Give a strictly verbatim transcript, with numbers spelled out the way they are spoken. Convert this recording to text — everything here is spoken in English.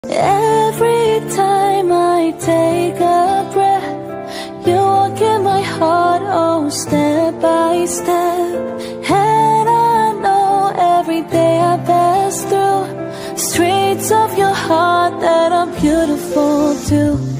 Every time I take a breath, you walk in my heart, oh, step by step. And I know every day I pass through streets of your heart that are beautiful too.